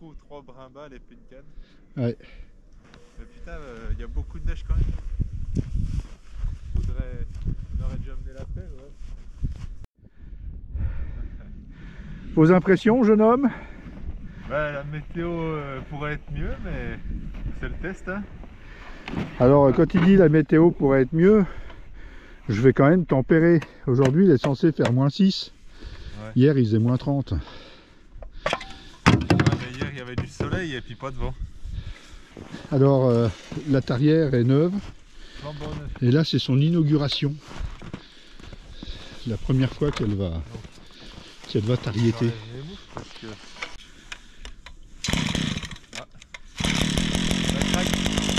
trouve 3 brimbales et puis une canne. Ouais. Mais putain, il y a beaucoup de neige quand même. On aurait dû amener la pelle, ouais. Vos impressions, jeune homme? Bah, la météo pourrait être mieux, mais c'est le test, hein. Alors, quand il dit la météo pourrait être mieux, je vais quand même tempérer. Aujourd'hui, il est censé faire -6. Ouais. Hier, il faisait -30. Ouais, mais hier, il y avait du soleil et puis pas de vent. Alors, la tarière est neuve. Flambant neuf. Et là, c'est son inauguration. La première fois qu'elle va tariéter. J'enlève les mouches parce que... Ah. Ça craque.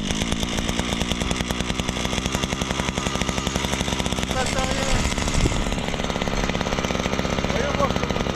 La tarière. Voyons voir comment ça va.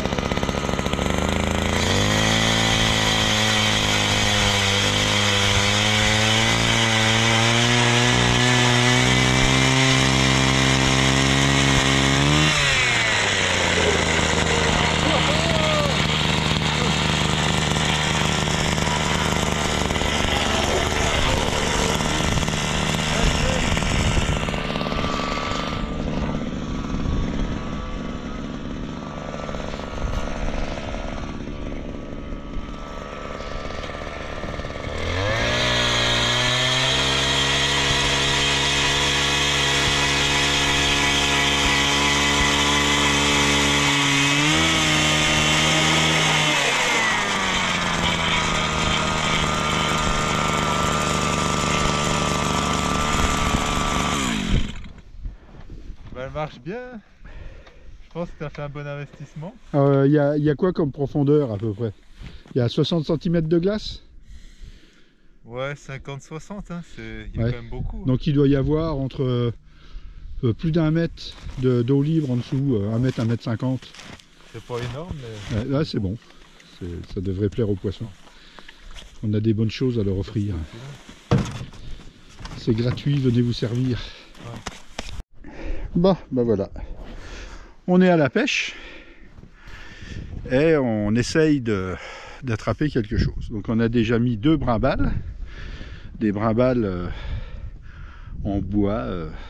Bah, elle marche bien. Je pense que tu as fait un bon investissement. Il y a quoi comme profondeur à peu près? Il y a 60 cm de glace? Ouais, 50-60, hein, il y a Ouais. quand même beaucoup. Donc il doit y avoir entre plus d'1 mètre d'eau libre en dessous, 1 mètre, 1 mètre 50. C'est pas énorme, mais... Ouais, là c'est bon, ça devrait plaire aux poissons. On a des bonnes choses à leur offrir. C'est gratuit, venez vous servir. Ouais. Bah voilà. On est à la pêche et on essaye d'attraper quelque chose. Donc on a déjà mis 2 brimbales, des brimbales en bois.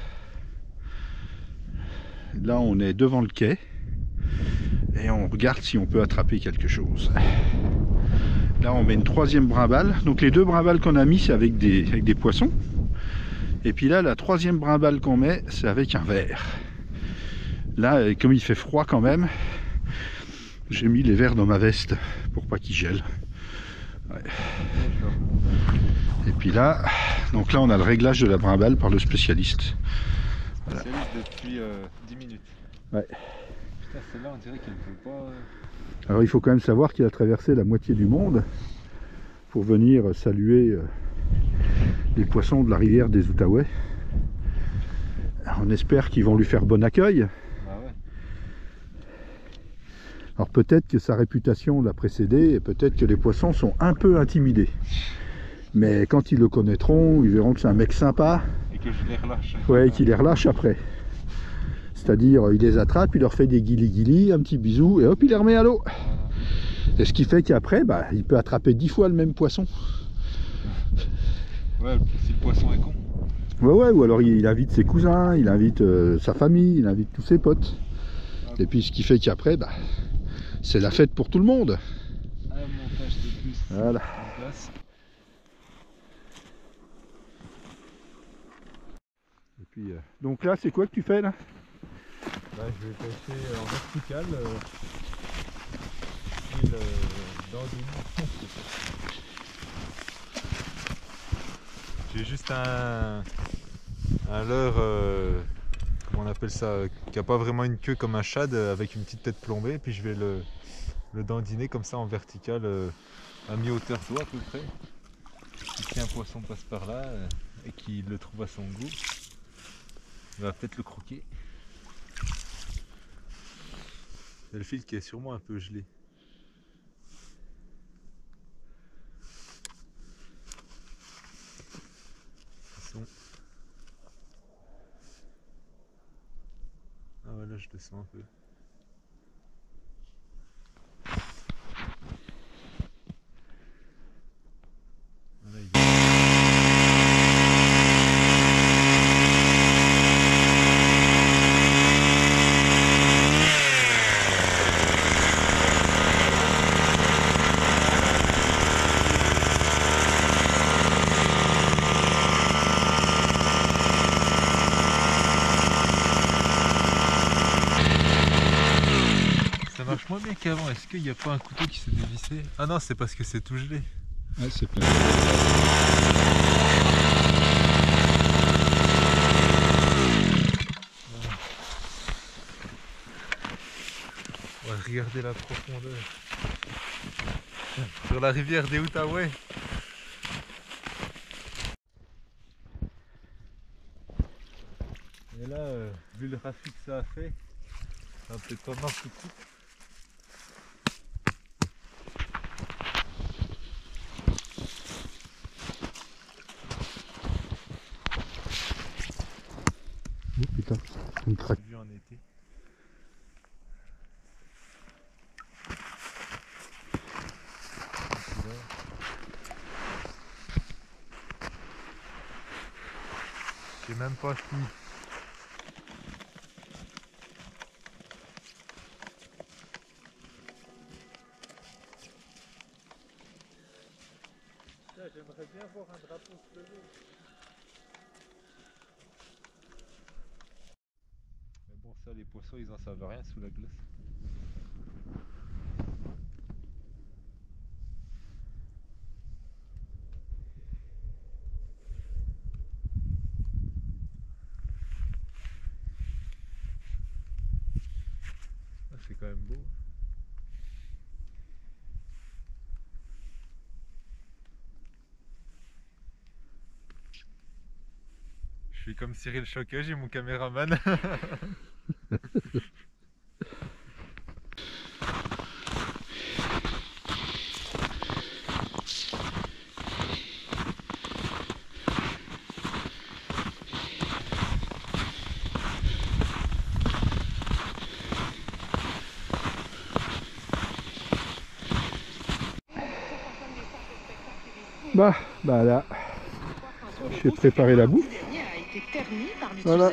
Là on est devant le quai et on regarde si on peut attraper quelque chose. Là on met une 3e brimbale. Donc les 2 brimbales qu'on a mis c'est avec des poissons. Et puis là la 3e brimbale qu'on met c'est avec un verre. Là comme il fait froid quand même, j'ai mis les verres dans ma veste pour pas qu'ils gèlent. Ouais. Et puis là, donc là on a le réglage de la brimbale par le spécialiste. Voilà. Spécialiste depuis 10 minutes. Ouais. Putain, celle-là on dirait qu'elle peut pas... Alors il faut quand même savoir qu'il a traversé la moitié du monde pour venir saluer les poissons de la rivière des Outaouais. On espère qu'ils vont lui faire bon accueil. Bah ouais. Alors peut-être que sa réputation l'a précédé et peut-être que les poissons sont un peu intimidés. Mais quand ils le connaîtront, ils verront que c'est un mec sympa. Et que je les relâche. Ouais, et qu'il les relâche après. C'est-à-dire, il les attrape, il leur fait des guilis-guilis, un petit bisou, et hop, il les remet à l'eau. Et ce qui fait qu'après, bah, il peut attraper 10 fois le même poisson. Ouais, si le poisson est con. Ouais, ou alors il invite ses cousins, il invite sa famille, il invite tous ses potes. Et puis ce qui fait qu'après, bah, c'est la fête pour tout le monde. Un montage de plus. Voilà. En place. Et puis, donc là, c'est quoi que tu fais là? Bah, je vais pêcher en vertical. Style d'andine. J'ai juste un leurre, comment on appelle ça, qui n'a pas vraiment une queue comme un shad, avec une petite tête plombée, puis je vais le dandiner comme ça en vertical, à mi-hauteur d'eau à peu près. Et si un poisson passe par là et qu'il le trouve à son goût, il va peut-être le croquer. Il y a le fil qui est sûrement un peu gelé. Ah ouais, là je le sens un peu. marche moins bien qu'avant. Est-ce qu'il n'y a pas un couteau qui s'est dévissé? Ah non, c'est parce que c'est tout gelé. Ouais, c'est plein. On va regarder la profondeur. Sur la rivière des Outaouais. Et là, vu le trafic que ça a fait, ça va peut-être pas marcher tout de suite. Oh putain, une craque. Vu en été. J'ai même pas fini. J'aimerais bien voir un drapeau se lever. Mais bon, ça, les poissons, ils en savent rien sous la glace. Ah, c'est quand même beau. Je suis comme Cyril Choquet, j'ai mon caméraman. Bah là, je vais préparer la bouffe. Voilà.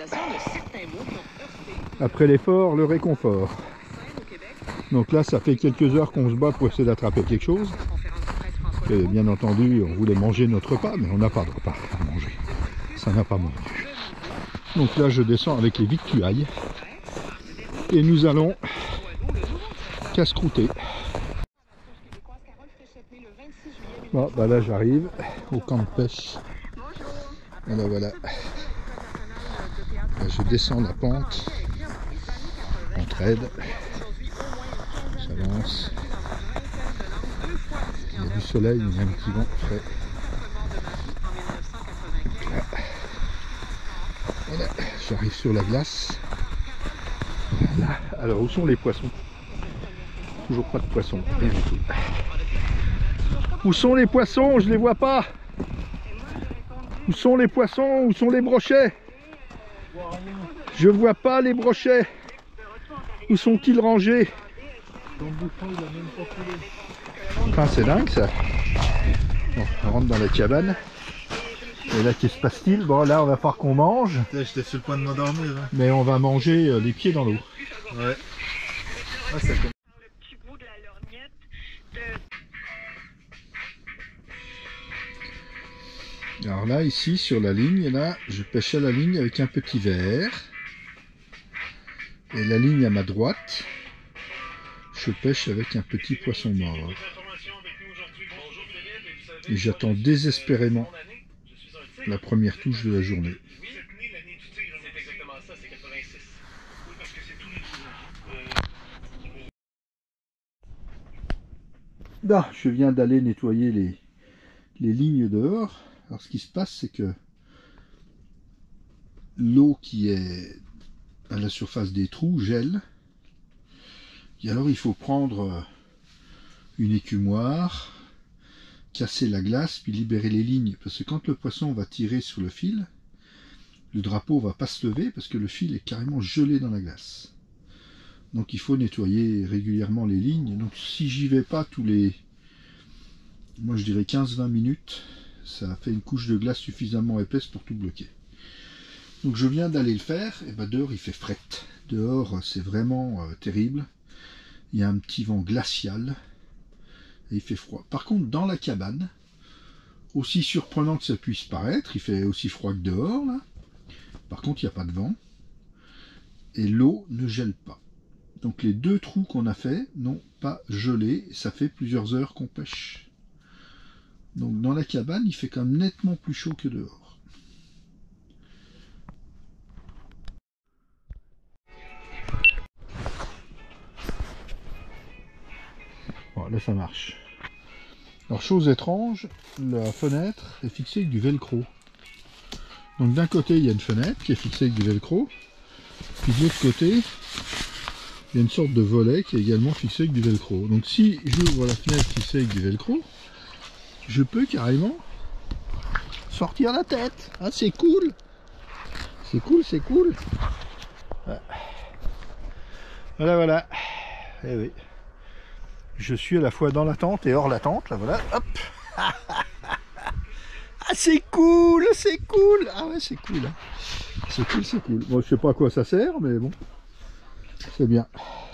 Après l'effort, le réconfort. Donc là, ça fait quelques heures qu'on se bat pour essayer d'attraper quelque chose. Et bien entendu, on voulait manger notre repas, mais on n'a pas de repas à manger. Ça n'a pas mangé. Donc là, je descends avec les victuailles. Et nous allons casse-croûter. Bon, bah là, j'arrive au camp de pêche. Voilà, voilà. Là, je descends la pente. On trade. J'avance. Il y a du soleil, il y a un petit vent frais. Voilà, j'arrive sur la glace. Voilà. Alors, où sont les poissons? Toujours pas de poissons, rien du tout. Où sont les poissons? Je les vois pas. Où sont les poissons? Où sont les brochets? Je vois pas les brochets. Où sont-ils rangés? Enfin, c'est dingue ça. Bon, on rentre dans la cabane. Et là, qu'est-ce qui se passe-t-il? Bon, là, on va falloir qu'on mange. J'étais sur le point de m'endormir. Hein. Mais on va manger les pieds dans l'eau. Ouais. Ah, ça commence. Alors là, ici, sur la ligne, là, je pêche à la ligne avec un petit verre. Et la ligne à ma droite, je pêche avec un petit poisson mort. Et j'attends désespérément la première touche de la journée. Là, je viens d'aller nettoyer les lignes dehors. Alors ce qui se passe, c'est que l'eau qui est à la surface des trous gèle. Et alors il faut prendre une écumoire, casser la glace, puis libérer les lignes. Parce que quand le poisson va tirer sur le fil, le drapeau va pas se lever parce que le fil est carrément gelé dans la glace. Donc il faut nettoyer régulièrement les lignes. Donc si j'y vais pas tous les, moi je dirais 15-20 minutes, ça fait une couche de glace suffisamment épaisse pour tout bloquer. Donc je viens d'aller le faire, et ben dehors il fait fret. Dehors c'est vraiment terrible. Il y a un petit vent glacial et il fait froid. Par contre dans la cabane, aussi surprenant que ça puisse paraître, il fait aussi froid que dehors là. Par contre il n'y a pas de vent et l'eau ne gèle pas. Donc les 2 trous qu'on a fait n'ont pas gelé, ça fait plusieurs heures qu'on pêche. Donc dans la cabane, il fait quand même nettement plus chaud que dehors. Bon, là ça marche. Alors chose étrange, la fenêtre est fixée avec du velcro. Donc d'un côté il y a une fenêtre qui est fixée avec du velcro, puis de l'autre côté il y a une sorte de volet qui est également fixé avec du velcro. Donc si j'ouvre la fenêtre fixée avec du velcro, je peux carrément sortir la tête. Ah, c'est cool. C'est cool, c'est cool. Voilà, voilà. Eh oui. Je suis à la fois dans la tente et hors la tente. Là, voilà. Hop. Ah, c'est cool, c'est cool. Ah ouais, c'est cool. Hein. C'est cool, c'est cool. Bon, je sais pas à quoi ça sert, mais bon. C'est bien.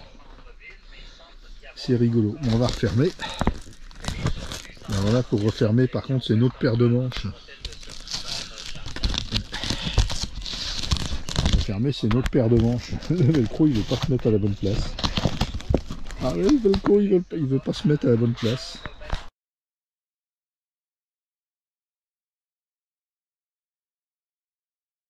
C'est rigolo. Bon, on va refermer. Alors là, pour refermer, par contre, c'est une autre paire de manches. Refermer, c'est une autre paire de manches. Le velcro, il veut pas se mettre à la bonne place. Ah oui, le velcro, il veut pas se mettre à la bonne place.